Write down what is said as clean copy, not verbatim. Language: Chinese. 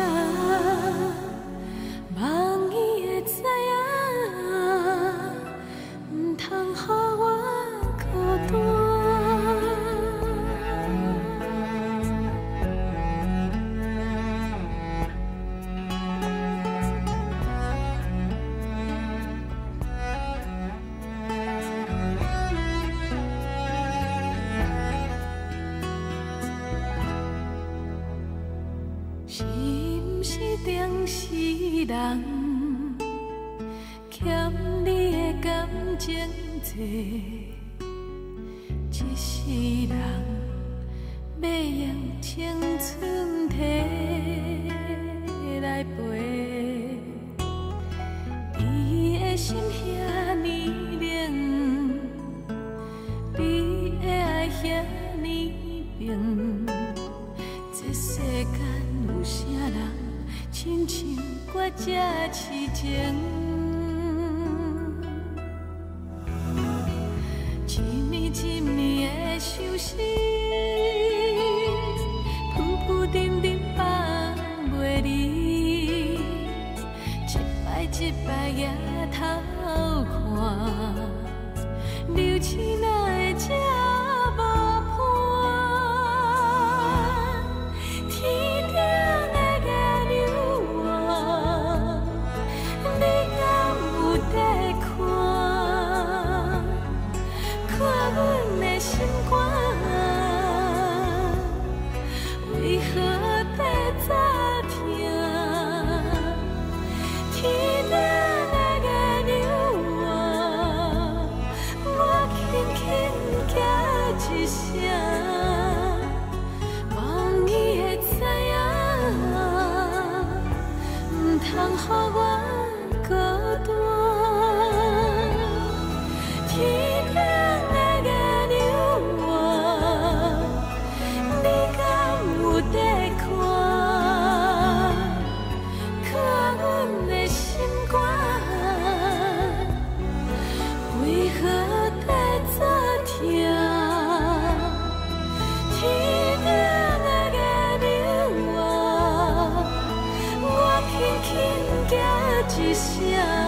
望伊会知影，唔通予我孤单。是毋是当时人欠你的感情多，一世人要用青春摕来陪？伊的心遐呢冷，你的爱遐呢冰，这世间。有啥人亲像我这痴情？一年一年的相思，浮浮沉沉放袂离，一摆一摆抬头看，流星哪会这无伴？天心肝，为何在早听？天顶那个流我，我轻轻叫一声，望伊会知影，唔通予我孤单。天顶那个。在看，可阮的心肝，为何在早听？天顶那个流我，我轻轻叫一声。